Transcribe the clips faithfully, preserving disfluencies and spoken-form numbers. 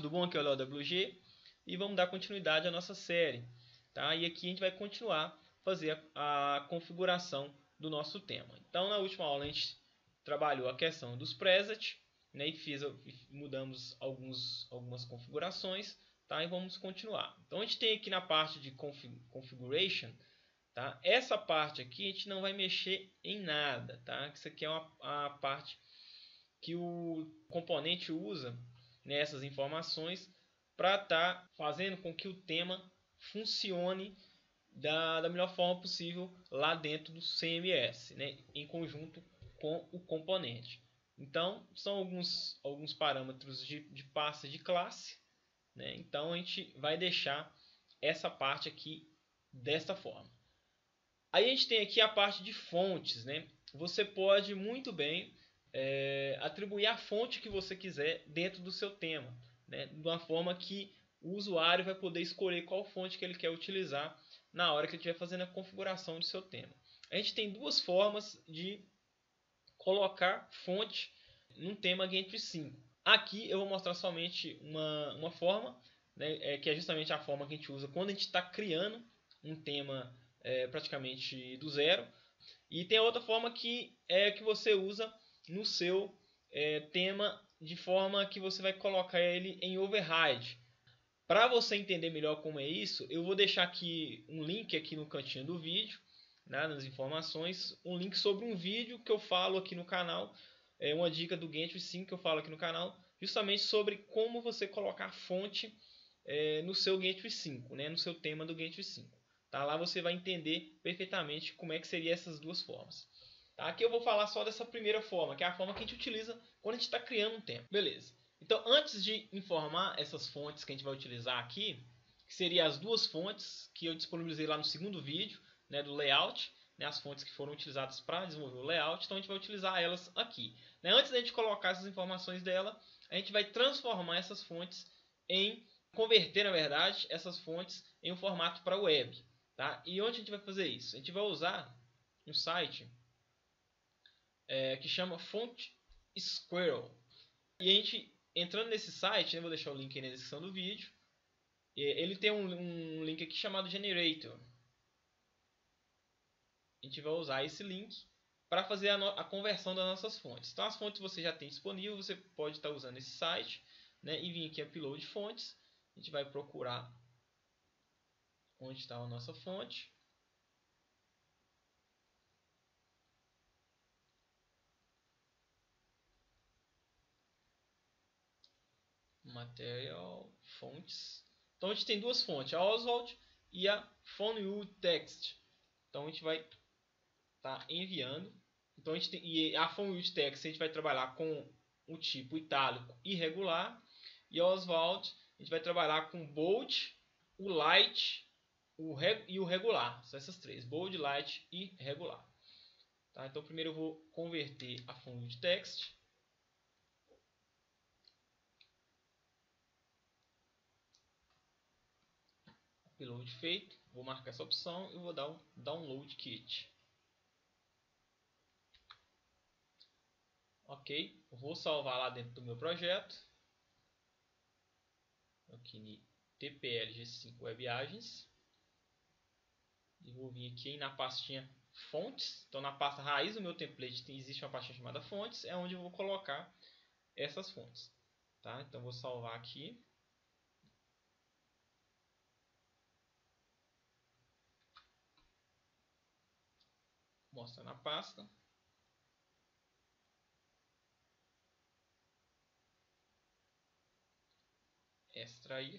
tudo bom? Aqui é o Léo W G e vamos dar continuidade à nossa série, tá? E aqui a gente vai continuar a fazer a, a configuração do nosso tema. Então, na última aula a gente trabalhou a questão dos presets, né? E fiz, mudamos alguns, algumas configurações, tá? E vamos continuar. Então, a gente tem aqui na parte de config, configuration, tá? Essa parte aqui a gente não vai mexer em nada, tá? Isso aqui é uma, a parte que o componente usa nessas informações para estar tá fazendo com que o tema funcione da, da melhor forma possível lá dentro do C M S, né, em conjunto com o componente. Então, são alguns, alguns parâmetros de, de pasta de classe, né? Então, a gente vai deixar essa parte aqui desta forma. Aí a gente tem aqui a parte de fontes, né? Você pode muito bem É, atribuir a fonte que você quiser dentro do seu tema, né? De uma forma que o usuário vai poder escolher qual fonte que ele quer utilizar na hora que ele estiver fazendo a configuração do seu tema. A gente tem duas formas de colocar fonte num tema Gantry cinco. Aqui eu vou mostrar somente uma, uma forma, né? É, que é justamente a forma que a gente usa quando a gente está criando um tema é, praticamente do zero. E tem a outra forma que é que você usa no seu é, tema de forma que você vai colocar ele em override. Para você entender melhor como é isso, eu vou deixar aqui um link aqui no cantinho do vídeo, né, nas informações, um link sobre um vídeo que eu falo aqui no canal, é uma dica do Gantry cinco que eu falo aqui no canal, justamente sobre como você colocar fonte é, no seu Gantry cinco, né, no seu tema do Gantry cinco. Tá? Lá você vai entender perfeitamente como é que seriam essas duas formas. Tá? Aqui eu vou falar só dessa primeira forma, que é a forma que a gente utiliza quando a gente está criando um tema. Beleza. Então, antes de informar essas fontes que a gente vai utilizar aqui, que seriam as duas fontes que eu disponibilizei lá no segundo vídeo, né, do layout, né, as fontes que foram utilizadas para desenvolver o layout, então a gente vai utilizar elas aqui. Né? Antes da gente colocar essas informações dela, a gente vai transformar essas fontes em, converter na verdade, essas fontes em um formato para web. Tá? E onde a gente vai fazer isso? A gente vai usar um site É, que chama Font Squirrel. E a gente, entrando nesse site, eu vou deixar o link aí na descrição do vídeo, ele tem um, um link aqui chamado Generator. A gente vai usar esse link para fazer a, no, a conversão das nossas fontes. Então as fontes você já tem disponível, você pode estar usando esse site, né, e vir aqui em Upload Fontes. A gente vai procurar onde está a nossa fonte. Material, fontes. Então a gente tem duas fontes, a Oswald e a PhoneU Text. Então a gente vai estar tá enviando. Então a gente tem, e a PhoneU Text a gente vai trabalhar com o tipo itálico irregular. E a Oswald a gente vai trabalhar com bold, o light o reg, e o regular. São essas três, bold, light e regular. Tá? Então primeiro eu vou converter a PhoneU Text. Upload feito, vou marcar essa opção e vou dar um download kit. Ok, vou salvar lá dentro do meu projeto, aqui em T P L G cinco Web Agents, e vou vir aqui na pastinha fontes. Então na pasta raiz do meu template existe uma pastinha chamada fontes, é onde eu vou colocar essas fontes. Tá? Então vou salvar aqui. Mostra na pasta. Extrair.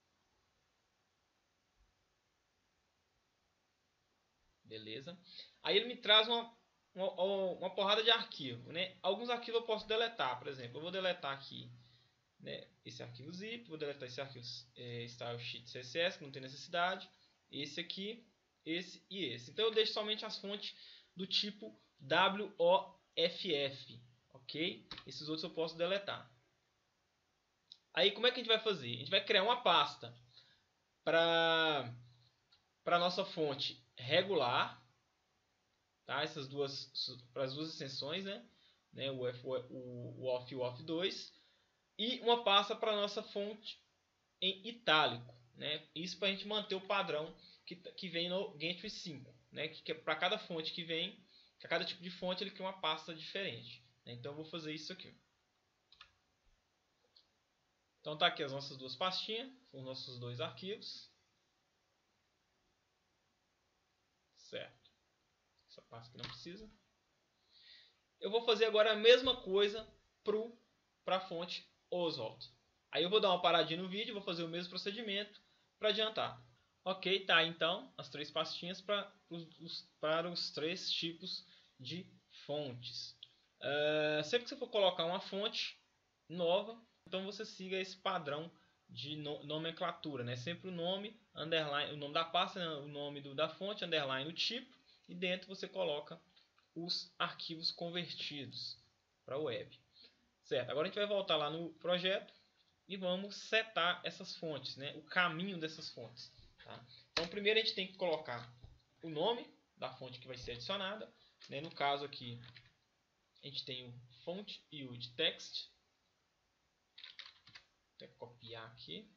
Beleza. Aí ele me traz uma, uma, uma porrada de arquivo, né? Alguns arquivos eu posso deletar, por exemplo. Eu vou deletar aqui, né, esse arquivo zip, vou deletar esse arquivo é, stylesheet C S S, que não tem necessidade. Esse aqui, esse e esse. Então eu deixo somente as fontes do tipo W O F F, ok? Esses outros eu posso deletar. Aí como é que a gente vai fazer? A gente vai criar uma pasta para para nossa fonte regular, tá? Essas duas, para as duas extensões, né? né? O, F, o, o O F F e o O F F dois. e uma pasta para a nossa fonte em itálico, né? Isso para a gente manter o padrão que, que vem no Gateway cinco, né? Que, que para cada fonte que vem, para cada tipo de fonte ele cria uma pasta diferente, né? Então eu vou fazer isso aqui. Então tá aqui as nossas duas pastinhas, os nossos dois arquivos, certo? Essa pasta que não precisa. Eu vou fazer agora a mesma coisa para a fonte Oswald. Aí eu vou dar uma paradinha no vídeo, vou fazer o mesmo procedimento para adiantar. Ok, tá então as três pastinhas pra, os, para os três tipos de fontes. Uh, sempre que você for colocar uma fonte nova, então você siga esse padrão de no, nomenclatura, né? Sempre o nome, underline, o nome da pasta, né? O nome do, da fonte, underline o tipo, e dentro você coloca os arquivos convertidos para a web. Certo, agora a gente vai voltar lá no projeto e vamos setar essas fontes, né? O caminho dessas fontes. Tá? Então primeiro a gente tem que colocar o nome da fonte que vai ser adicionada, né? No caso aqui a gente tem o font use text. Vou até copiar aqui.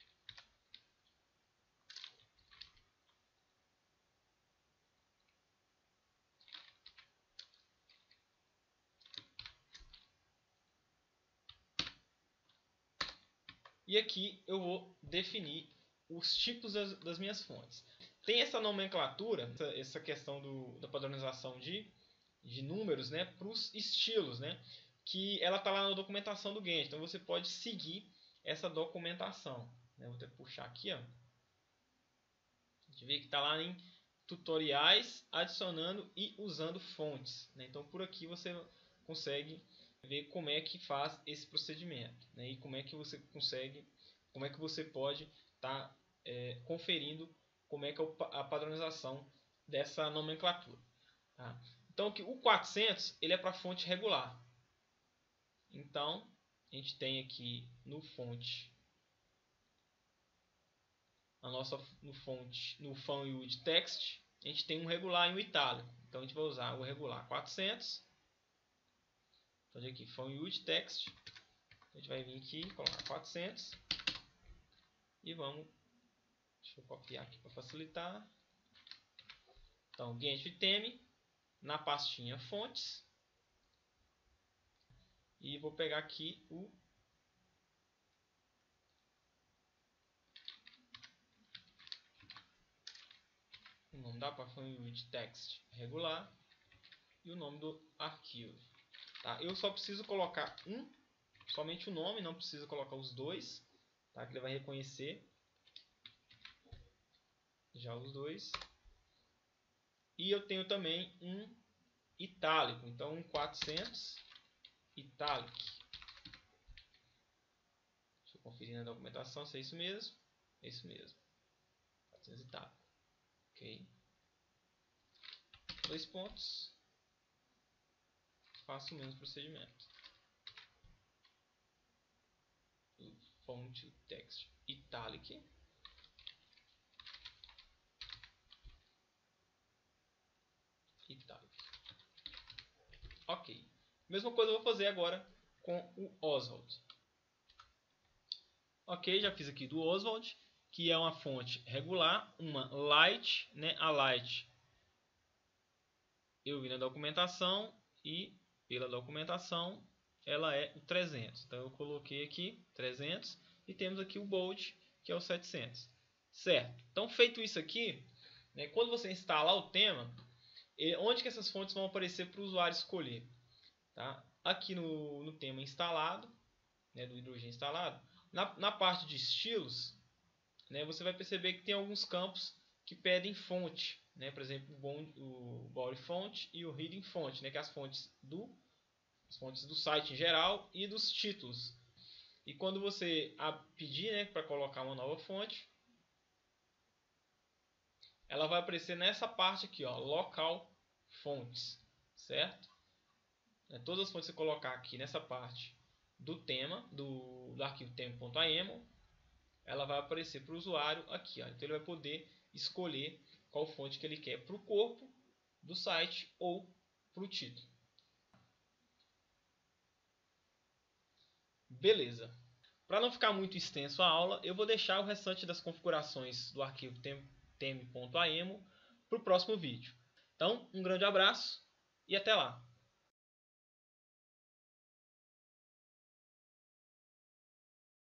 E aqui eu vou definir os tipos das, das minhas fontes. Tem essa nomenclatura, essa, essa questão do, da padronização de, de números, né, para os estilos, né, que ela está lá na documentação do Gantt. Então você pode seguir essa documentação. Né? Vou até puxar aqui. Ó. A gente vê que está lá em tutoriais, adicionando e usando fontes. Né? Então por aqui você consegue ver como é que faz esse procedimento, né? E como é que você consegue, como é que você pode estar tá, é, conferindo como é que é a padronização dessa nomenclatura. Tá? Então o quatrocentos ele é para fonte regular. Então a gente tem aqui no fonte a nossa no fonte no font use text a gente tem um regular e um itálico. Então a gente vai usar o regular quatrocentos. Então aqui font use text. A gente vai vir aqui, colocar quatrocentos e vamos, deixa eu copiar aqui para facilitar. Então, Gantt Theme na pastinha fontes e vou pegar aqui o o nome da pastinha de text regular e o nome do arquivo. Tá? Eu só preciso colocar um, somente o nome, não preciso colocar os dois, tá? Que ele vai reconhecer já os dois. E eu tenho também um itálico, então um quatrocentos italic. Deixa eu conferir na documentação se é isso mesmo. É isso mesmo. quatrocentos itálico. Ok. Dois pontos. Faço o mesmo procedimento. Font text italic. Italic. Ok. Mesma coisa eu vou fazer agora com o Oswald. Ok, já fiz aqui do Oswald, que é uma fonte regular, uma light, né? A light eu vi na documentação e pela documentação ela é o trezentos. Então eu coloquei aqui trezentos e temos aqui o bold, que é o setecentos. Certo. Então feito isso aqui, né, quando você instalar o tema, onde que essas fontes vão aparecer para o usuário escolher? Tá? Aqui no, no tema instalado, né, do hidrogênio instalado, na, na parte de estilos, né, você vai perceber que tem alguns campos que pedem fonte, né, por exemplo, o body font e o heading font, né, que é as fontes do as fontes do site em geral e dos títulos. E quando você pedir, né, para colocar uma nova fonte, ela vai aparecer nessa parte aqui, ó, local fonts, certo? Todas as fontes que você colocar aqui nessa parte do tema, do, do arquivo tema.amo, ela vai aparecer para o usuário aqui. Ó. Então ele vai poder escolher qual fonte que ele quer para o corpo do site ou para o título. Beleza. Para não ficar muito extenso a aula, eu vou deixar o restante das configurações do arquivo teme ponto amo para o próximo vídeo. Então, um grande abraço e até lá!